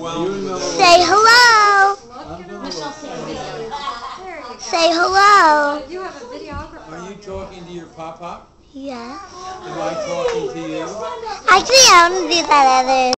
overwhelmed. Say hello. Say hello. You have a videographer. Are you talking to your pop-up? Yeah. Am I talking to you? Actually, I want to do that other.